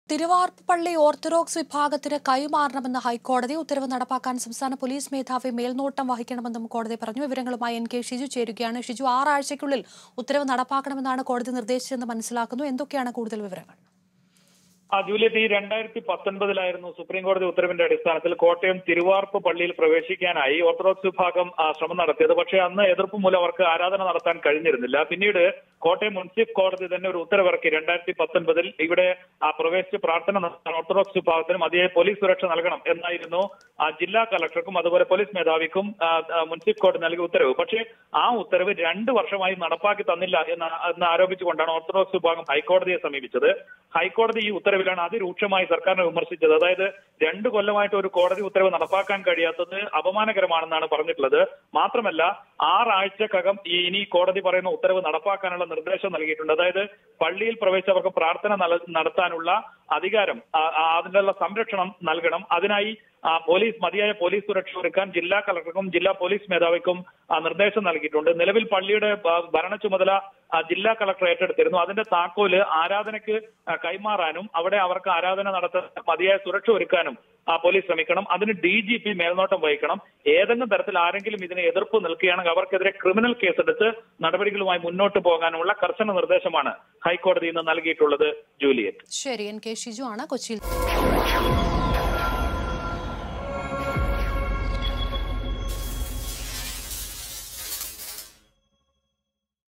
തിരുവാർപ്പള്ളി orthodox വിഭാഗത്തിന് കൈമാറണമെന്ന് ഹൈക്കോടതി. ഉത്തരവ് നടപ്പാക്കാൻ സംസ്ഥാന പോലീസ് മേധാവി മേൽനോട്ടം വഹിക്കണമെന്നും കോടതി പറഞ്ഞു. വിവരങ്ങളുമായി NK ഷിജു ചേരുകയാണ്. ഷിജു, 6 ആഴ്ചയ്ക്കുള്ളിൽ ഉത്തരവ് നടപ്പാക്കണമെന്നാണ് കോടതി നിർദ്ദേശിച്ചതെന്ന് മനസ്സിലാക്കുന്നു. എന്തൊക്കെയാണ് കൂടുതൽ വിവരങ്ങൾ? ജൂലിയറ്റ്, 2019 സുപ്രീം കോടതി ഉത്തരവിന്റെ അടിസ്ഥാനത്തിൽ കോട്ടയം തിരുവാർപ്പ് പള്ളിയിൽ പ്രവേശിക്കാനായി ഓർത്തഡോക്സ് വിഭാഗം ശ്രമം നടത്തിയത്. പക്ഷേ അന്ന് എതിർപ്പ് മൂലം അവർക്ക് ആരാധന നടത്താൻ കഴിഞ്ഞിരുന്നില്ല. പിന്നീട് കോട്ടയം മുനിസിപ്പൽ കോടതി തന്നെ ഒരു ഉത്തരവിറക്കി 2019 ഇവിടെ പ്രവേശിച്ച് പ്രാർത്ഥന നടത്താൻ ഓർത്തഡോക്സ് വിഭാഗത്തിന് മതിയായ പോലീസ് സുരക്ഷ നൽകണം എന്നായിരുന്നു ജില്ലാ കളക്ടർക്കും അതുപോലെ പോലീസ് മേധാവിക്കും മുനിസിപ്പൽ കോടതി നൽകിയ ഉത്തരവ്. പക്ഷേ ആ ഉത്തരവ് 2 വർഷമായി നടപ്പാക്കി തന്നില്ല എന്ന് ആരോപിച്ചുകൊണ്ടാണ് ഓർത്തഡോക്സ് വിഭാഗം ഹൈക്കോടതിയെ സമീപിച്ചത്. ഹൈക്കോടതി ഈ ഉത്തരവിലാണ് അതിരൂക്ഷമായി സർക്കാരിനെ വിമർശിച്ചത്. അതായത് 2 കൊല്ലമായിട്ട് ഒരു കോടതി ഉത്തരവ് നടപ്പാക്കാൻ കഴിയാത്തത് അപമാനകരമാണെന്നാണ് പറഞ്ഞിട്ടുള്ളത്. മാത്രമല്ല 6 ആഴ്ചക്കകം ഇനി കോടതി പറയുന്ന ഉത്തരവ് നടപ്പാക്കാനുള്ള നിർദ്ദേശം നൽകിയിട്ടുണ്ട്. അതായത് പള്ളിയിൽ പ്രവേശിച്ചവർക്ക് പ്രാർത്ഥന നടത്താനുള്ള അധികാരം, അതിനുള്ള സംരക്ഷണം നൽകണം. അതിനായി മതിയായ പോലീസ് സുരക്ഷ ഒരുക്കാൻ ജില്ലാ കളക്ടർക്കും ജില്ലാ പോലീസ് മേധാവിക്കും നിർദ്ദേശം നൽകിയിട്ടുണ്ട്. നിലവിൽ പള്ളിയുടെ ഭരണ ചുമതല ജില്ലാ കളക്ടർ ഏറ്റെടുത്തിരുന്നു. അതിന്റെ താക്കോല് ആരാധനയ്ക്ക് കൈമാറാനും അവിടെ അവർക്ക് ആരാധന നടത്താൻ മതിയായ സുരക്ഷ ഒരുക്കാനും പോലീസ് ശ്രമിക്കണം. അതിന് DGP മേൽനോട്ടം വഹിക്കണം. ഏതെങ്കിലും തരത്തിൽ ആരെങ്കിലും ഇതിന് എതിർപ്പ് നിൽക്കുകയാണെങ്കിൽ അവർക്കെതിരെ ക്രിമിനൽ കേസെടുത്ത് നടപടികളുമായി മുന്നോട്ട് പോകാനുള്ള കർശന നിർദ്ദേശമാണ് ഹൈക്കോടതി ഇന്ന് നൽകിയിട്ടുള്ളത്. ജൂലിയറ്റ്. ശരി, NK ഷിജു ആണ് കൊച്ചിയിൽ.